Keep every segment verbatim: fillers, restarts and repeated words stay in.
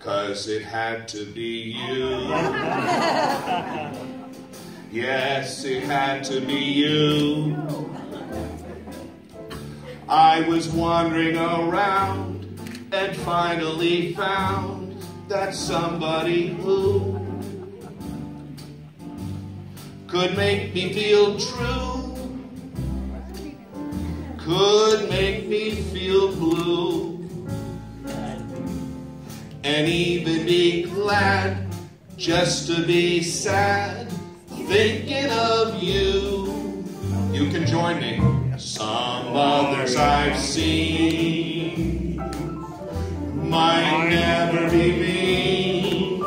'cause it had to be you. Yes, it had to be you. I was wandering around and finally found that somebody who could make me feel true, could make me feel blue, and even be glad just to be sad, thinking of you. You can join me. Some others I've seen might never be me,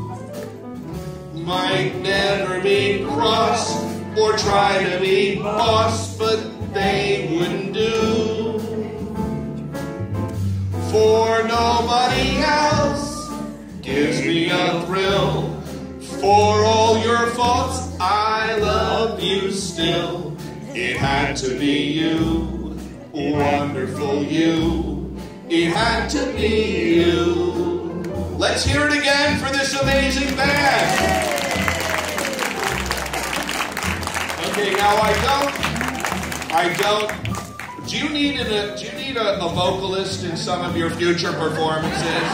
might never be cross or try to be boss, but they wouldn't do. For nobody else gives me a thrill. For all your faults, I love you still. It had to be you, wonderful you. It had to be you. Let's hear it again for this amazing band. Okay, now I don't, I don't, do you need, a, do you need a, a vocalist in some of your future performances?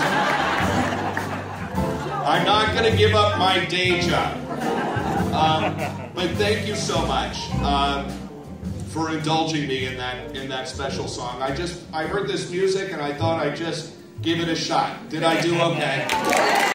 I'm not going to give up my day job. Um, but thank you so much. Um, for indulging me in that in that special song. I just I heard this music and I thought I'd just give it a shot. Did I do okay?